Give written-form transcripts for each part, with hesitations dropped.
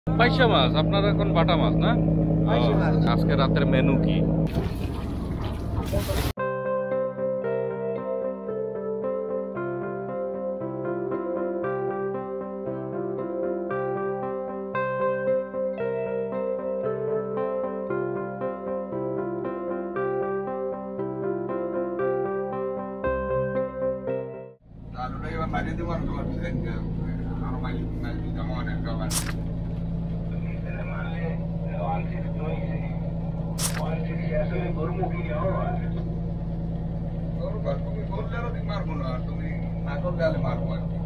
পাইসা মাছ আপনার এখন বাটা মাছ না? আজকে রাতের মেনু কি? তুমি না করলে মারবো আর কি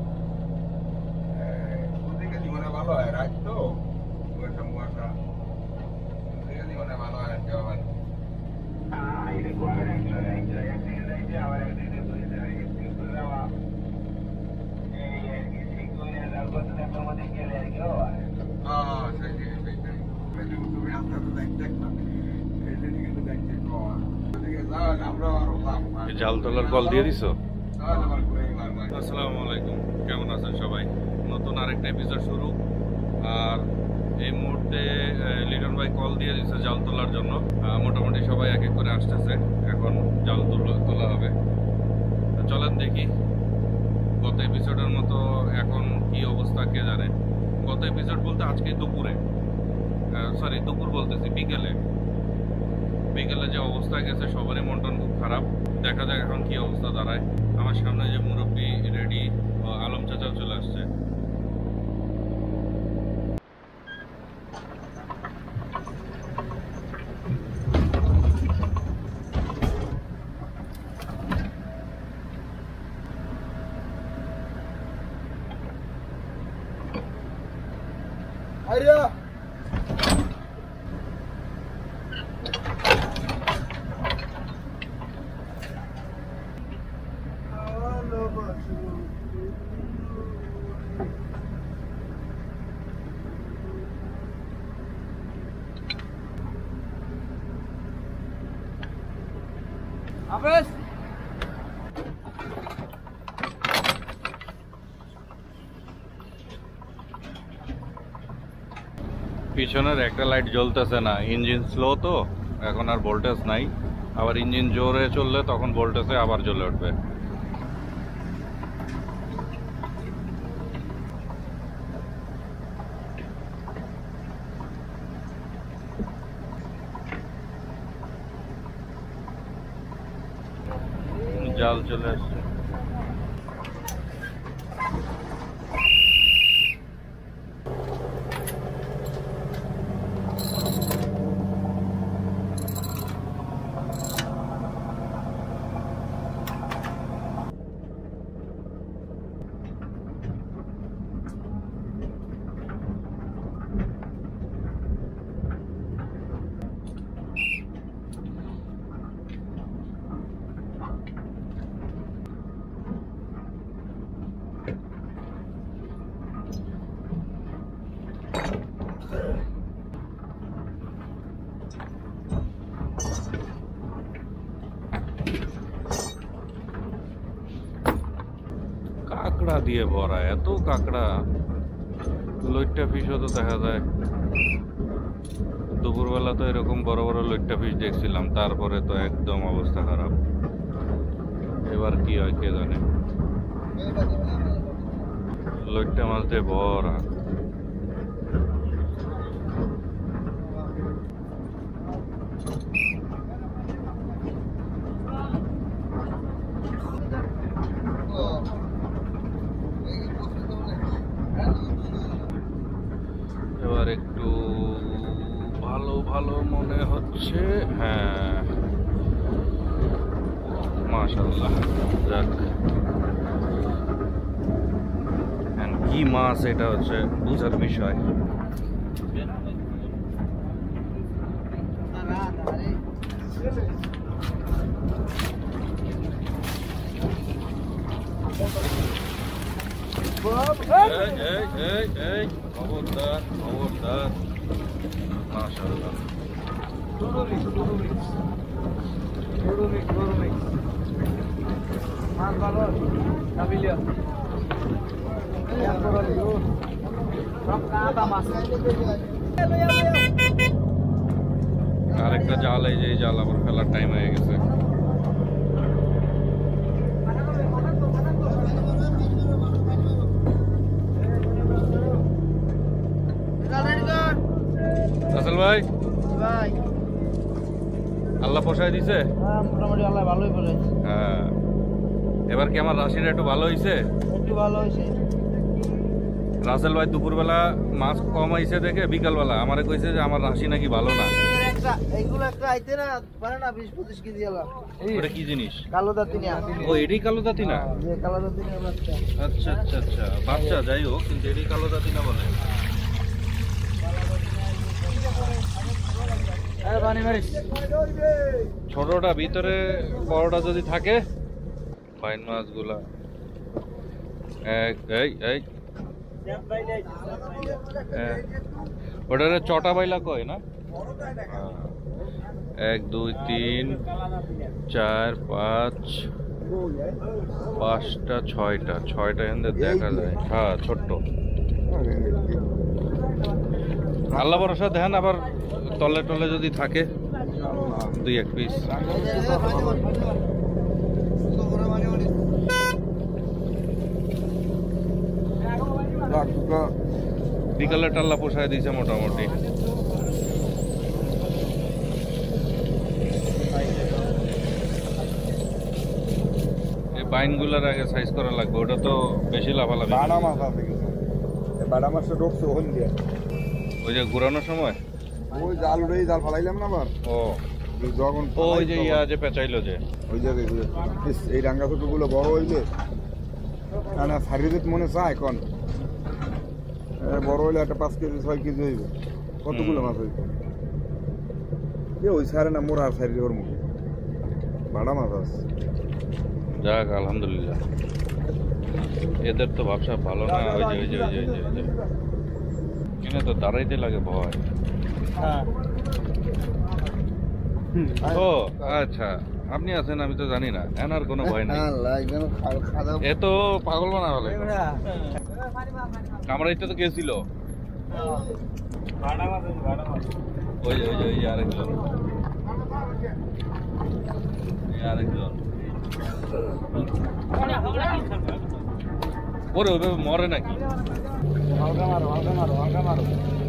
জীবনে ভালো হয় রাজ তো জীবনে ভালো হয় আবার জাল তোলার কল দিয়ে দিছো? আসসালামু আলাইকুম, কেমন আছেন সবাই? নতুন আরেকটা এপিসোড শুরু। আর এই মুহূর্তে লিটন ভাই কল দিয়ে দিচ্ছে জাল তোলার জন্য। মোটামুটি সবাই এক এক করে আসতেছে, এখন জাল তোলা হবে। চলেন দেখি গত এপিসোডের মতো এখন কি অবস্থা কে জানে। গত এপিসোড বলতে আজকে দুপুরে, সরি দুপুর বলতেছি বিকেলে যে অবস্থা গেছে সবারই মন টন খুব খারাপ। দেখা যাক এখন কি অবস্থা দাঁড়ায়। আমার সামনে যে মুরব্বী রেডি, আলম চাচাও চলে আসছে। Abes. পিছনের একটা লাইট জ্বলতেছে না, ইঞ্জিন স্লো তো এখন আর ভোল্টেজ নাই। আবার ইঞ্জিন জোরে চললে তখন ভোল্টেজে আবার জ্বলে উঠবে। জাল চলে আসছে। কাঁকড়া দিয়ে ভরা, এত কাঁকড়া। লইট্টা ফিশও তো দেখা যায়। দুপুরবেলা তো এরকম বড় বড় লইট্টা ফিশ দেখছিলাম, তারপরে তো একদম অবস্থা খারাপ। এবার কি হয় কে জানে। লইট্টা মাছ দিয়ে ভরা। এবার একটু ভালো ভালো মনে হচ্ছে। হ্যাঁ মাশাআল্লাহ, যাক। কি মাছ এটা হচ্ছে বুঝার বিষয়। খবরদার খবরদার। মাশাআল্লাহ, মাছ ভালো, কাবিলিয়া। আরেকটা জাল, এই যে এই জাল আবার ফেলার টাইম হয়ে গেছে। রাসেল ভাই, ভাই আল্লাহ পোষায় দিছে। মোটামুটি আল্লাহ ভালোই বলেছে, হ্যাঁ, এবার কি আমার রাশিটা একটু ভালো হয়েছে? একটু ভালো হয়েছে। রাসেল ভাই দুপুরবেলা মাছ কম আইছে দেখে বিকালবেলা আমারে কইছে যে আমার রাশি নাকি ভালো না। এইগুলো একটা আইতে না পারে না, 20-25 কেজি এলাম। ওটা কি জিনিস? কালো দাঁতিনি। ও, এটাই কালো দাঁতি না? যে কালো দাঁতিনি বাচ্চা। আচ্ছা আচ্ছা আচ্ছা, বাচ্চা যাই হোক, কিন্তু এটাই কালো দাঁতি না বলে। ছোটটা ভিতরে, বড়টা যদি থাকে। ফাইন মাছগুলা ওটারে চটা বাইলা কয় না? 1 2 3 4 5 5টা 6টা এখানে দেখা যায়। হ্যাঁ, ছোট্ট। আল্লাহ ভরসা, দেখেন আবার তলে টলে যদি থাকে 2-1 পিস। বিকালে টাল্লা পোষায় দিয়েছে মোটামুটি। এই বাইনগুলার আগে সাইজ করা লাগবে, ওটা তো বেশি লাফালাফি। বাড়া মাছ আছে কিছু, বাড়া মাছটা ঢুকছে ওখান দিয়ে। ওই যে ঘুরানোর সময় ওই জাল উড়ে জাল ফালাইলাম না আবার, ও যখন ওই যে ইয়া যে পেঁচাইলো যে ওই জায়গায় এই রাঙ্গা ছোটগুলো বড় হইলে না শারীরিক মনে চায় এখন বড় হইলে একটা 5 কেজি 6 কেজি হইবে। কতগুলো মাছ হইবে ওই সারে না মোরা আর সারি ওর মুখে বাড়া মাছ আছে। যাক, আলহামদুলিল্লাহ। এদের তো ব্যবসা ভালো না। ওই যে ওই যে ওই যে ওই যে ওই যে কিনে তো দাঁড়াইতে লাগে ভয়। ও আচ্ছা, আপনি আছেন, আমি তো জানি না। এনার কোনো ভয় নাই। এ তো পাগল বানা বলে। কামড়াইতে তো গেছিল। ওই যে ওই যে ওই যে আরেকজন, আরেকজন। ওরে ওইভাবে মরে নাকি? হালকা মারো, হালকা মারো, হালকা মারো।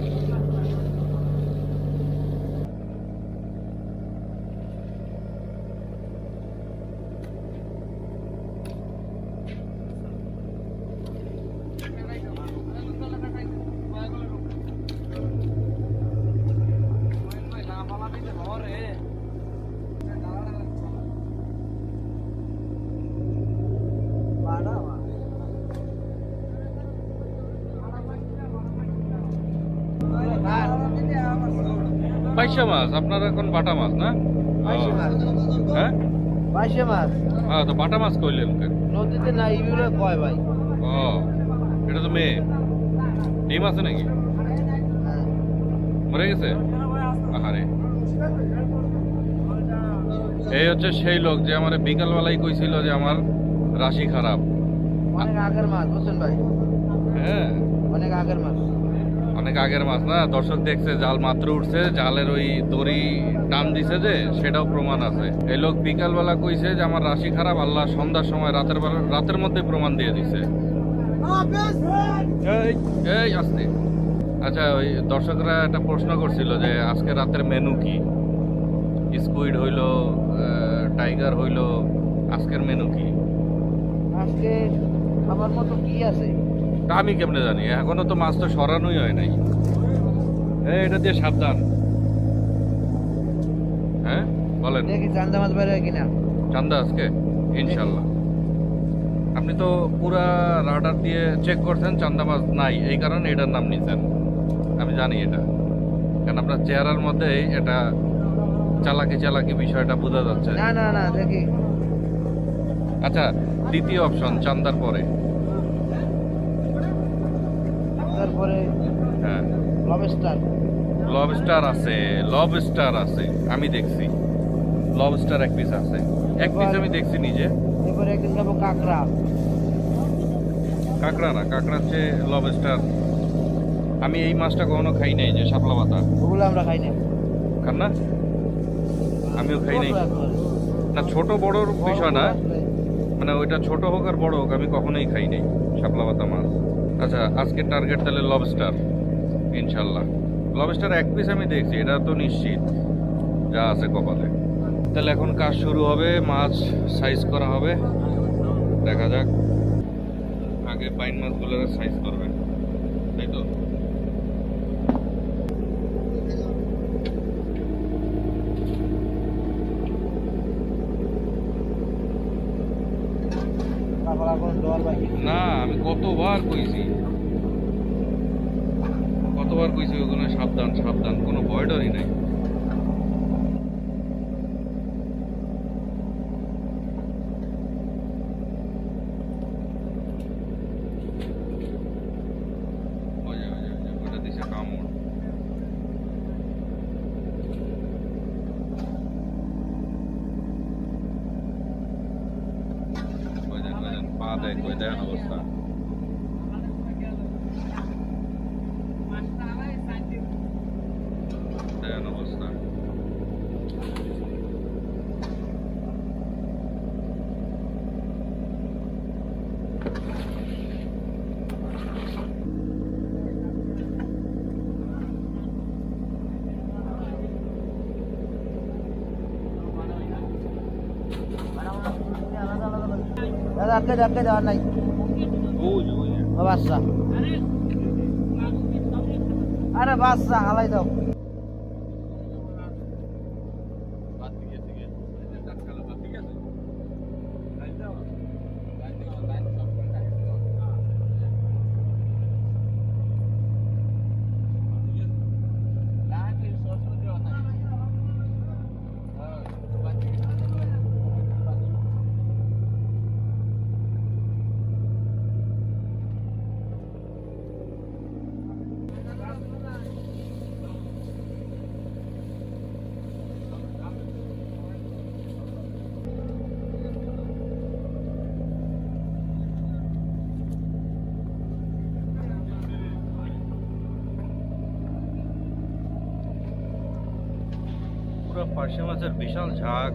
বাইশা মাছ আপনার এখন বাটা মাছ না? হ্যাঁ, 22 মাছ। হ্যাঁ, তো বাটা মাছ কইলেন কেন? নদীতে না, ইগুলো কয় ভাই। ও, এটা তো মেয়ে। ডিম আছে নাকি? মরে গেছে? আহারে, এই হচ্ছে সেই লোক যে আমার বিকালবেলায় কইছিল যে আমার রাশি খারাপ। অনেক আগের মাছ, বুঝছেন ভাই? হ্যাঁ, অনেক আগের মাছ। অনেক আগের মাছ না? দর্শক দেখছে জাল মাত্র উঠছে, জালের ওই দড়ি টান দিছে যে, সেটাও প্রমাণ আছে। এই লোক বিকালবেলা কইছে যে আমার রাশি খারাপ, আল্লাহ সন্ধ্যার সময় রাতের মধ্যে প্রমাণ দিয়ে দিছে। এই আসতে। আচ্ছা, ওই দর্শকরা একটা প্রশ্ন করছিল যে আজকে রাতের মেনু কি? স্কুইড হইলো, টাইগার হইলো, আজকের মেনু কি? আজকে আমার মতো কি আছে তা আমি কেমনে জানি? এখনো তো মাছ তো সরানোই হয় নাই। এটা দিয়ে সাবধান। হ্যাঁ বলেন, দেখি চান্দা মাছ বের হয় কিনা। চান্দা আজকে ইনশাল্লাহ। আপনি তো পুরা রাডার দিয়ে চেক করছেন, চান্দা মাছ নাই, এই কারণে এটার নাম নিছেন। আমি জানি এটা, কারণ আপনার চেহারার মধ্যে এটা চালাকি চালাকি বিষয়টা বোঝা যাচ্ছে। না না না, দেখি। আচ্ছা, দ্বিতীয় অপশন চান্দার পরে। তারপরে হ্যাঁ, লবস্টার। লবস্টার আছে, লবস্টার আছে, আমি দেখছি লবস্টার এক পিস আছে, এক পিস আমি দেখছি নিজে। এরপরে একদিন খাবো কাঁকড়া। কাঁকড়া না, কাঁকড়া হচ্ছে লবস্টার আমি এই মাছটা কখনো খাই নাই, যে শাপলা পাতা। ওগুলো আমরা খাই না। খান না? আমিও খাই নাই। ছোট একবারে। না, ছোট বড়র বিষয় না, আসলে মানে ওইটা ছোট হোক আর বড় হোক আমি কখনোই খাই নাই শাপলা পাতা মাছ। আচ্ছা, আজকের টার্গেট তাহলে লবস্টার, ইনশাল্লাহ। লবস্টার এক পিস আমি দেখছি, এটা তো নিশ্চিত যা আছে কপালে। তাহলে এখন কাজ শুরু হবে, মাছ সাইজ করা হবে, দেখা যাক। আগে পাইন মাছগুলো সাইজ করবে, তাই তো? পাগলা কোনো ডর বাকি। না, আমি কতবার কইছি ওগুলো সাবধান সাবধান, কোনো ভয় ডরই নাই। ওটা দিছে কামড়। পা দেয়, কই দেখেন অবস্থা। দেখেন অবস্থা। দাদা আটকে দেওয়ার নাই। ওই যে, ওই যে। ও বাচ্চা, আরে বাচ্চা হালাই দাও। পুরো পার্শে মাছের বিশাল ঝাঁক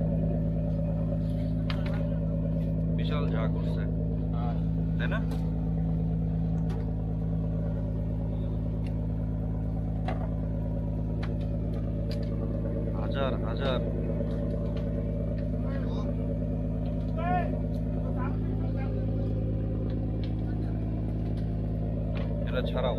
উঠছে, তাই না? হাজার হাজার। এটা ছাড়াও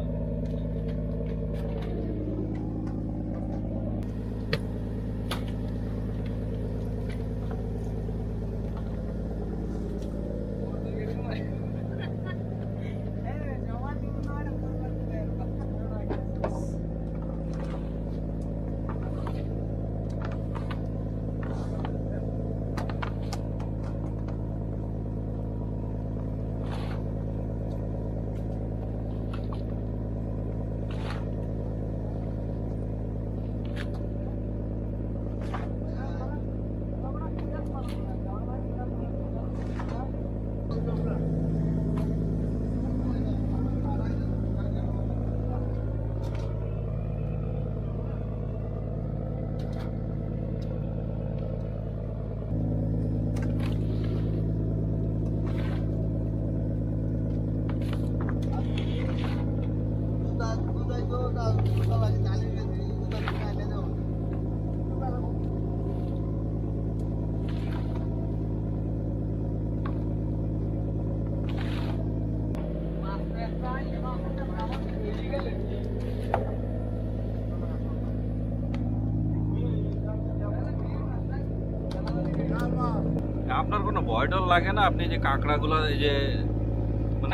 আপনার কোনো ভয় ডর লাগে না? আপনি যে কাঁকড়াগুলো, এই যে মানে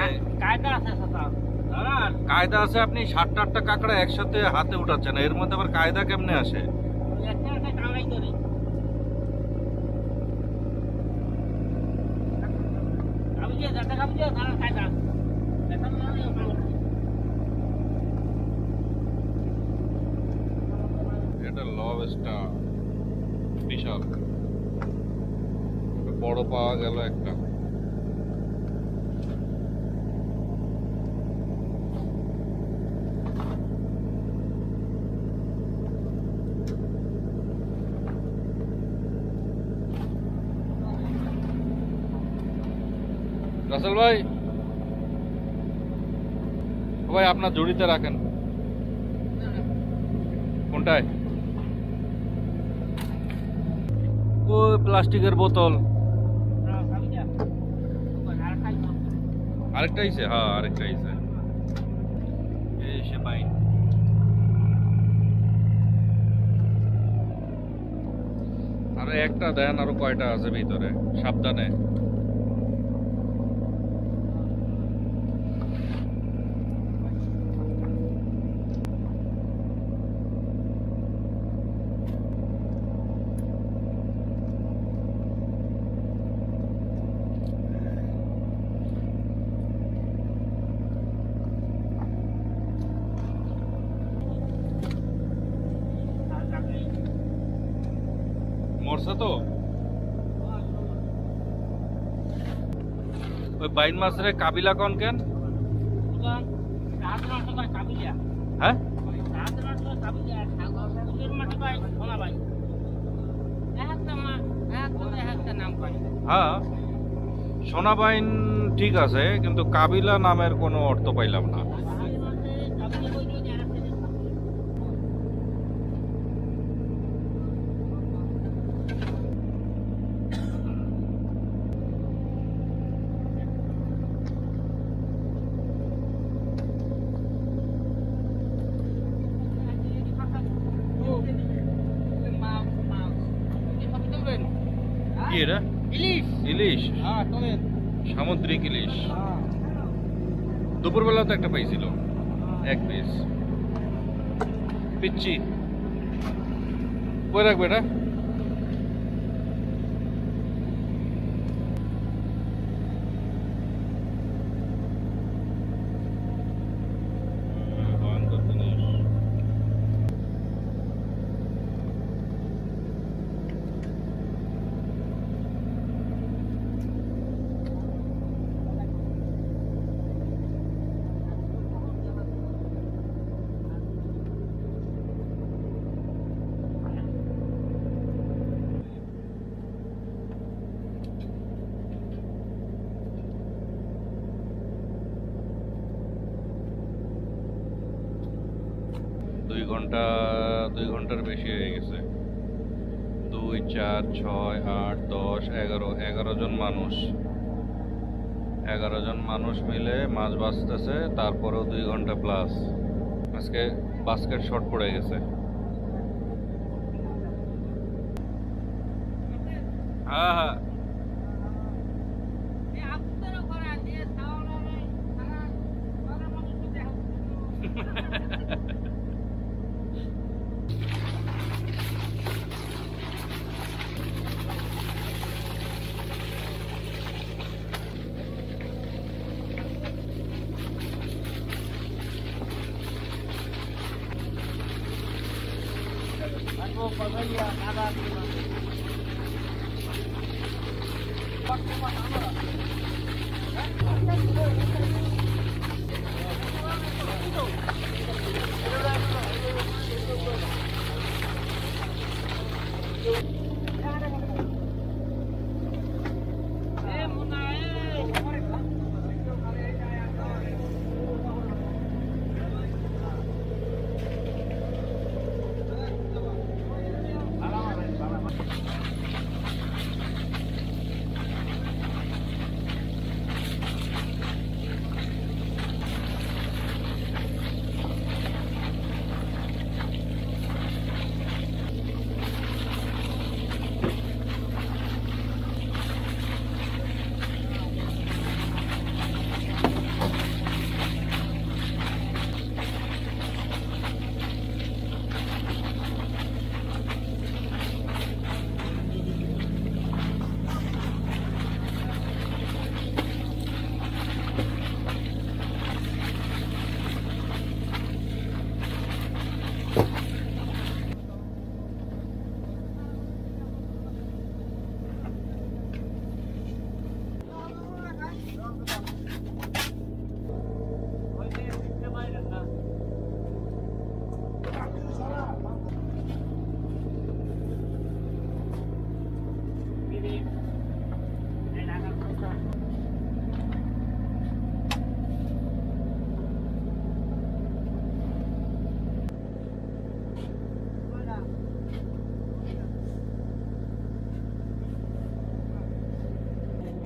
কায়দা আছে, আপনি 7-8টা কাঁকড়া একসাথে হাতে উঠাচ্ছেন, এর মধ্যে আবার কায়দা কেমনে আসে? এটা লবস্টার বিশাল বড় পাওয়া গেল একটা। রাসেল ভাই, ভাই আপনার জড়িতে রাখেন। কোনটায়? ওই প্লাস্টিকের বোতল। আরেকটা আইছে, হ্যাঁ আরেকটা আইছে। এই সে বাইন। আরো একটা দেন, আরো কয়টা আছে ভিতরে, সাবধানে। মরছে তো ওই বাইন মাছের কাবিলা কোন কেন? হ্যাঁ হ্যাঁ, সোনা বাইন ঠিক আছে, কিন্তু কাবিলা নামের কোনো অর্থ পাইলাম না। কি এটা? ইলিশ, সামুদ্রিক ইলিশ। দুপুরবেলা তো একটা পাইছিল, এক পিস। পিচ্ছি কই রাখবে এটা? ভয়ঙ্কর জিনিস। 2 ঘন্টার বেশি হয়ে গেছে। 2, 4, 6, 8, 10, 11 জন মানুষ, 11 জন মানুষ মিলে মাছ বাঁচতেছে। তারপরেও 2 ঘন্টা প্লাস। আজকে বাস্কেট শর্ট পড়ে গেছে। হ্যাঁ হ্যাঁ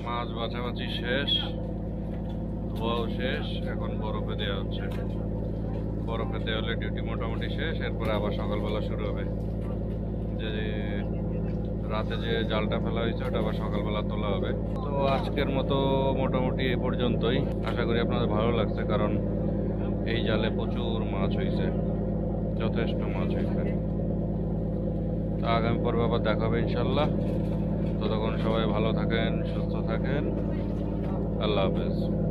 মাছ বাছাবাছি শেষ, ধোয়াও শেষ, এখন বরফে দেওয়া হচ্ছে। বরফে দেওয়া হলে ডিউটি মোটামুটি শেষ, এরপরে আবার সকালবেলা শুরু হবে। যে রাতে যে জালটা ফেলা হয়েছে ওটা আবার সকালবেলা তোলা হবে। তো আজকের মতো মোটামুটি এ পর্যন্তই। আশা করি আপনাদের ভালো লাগছে, কারণ এই জালে প্রচুর মাছ হয়েছে, যথেষ্ট মাছ হয়েছে। তো আগামী পর্বে আবার দেখা হবে ইনশাল্লাহ। ততক্ষণ সবাই ভালো থাকেন, সুস্থ থাকেন। আল্লাহ হাফেজ।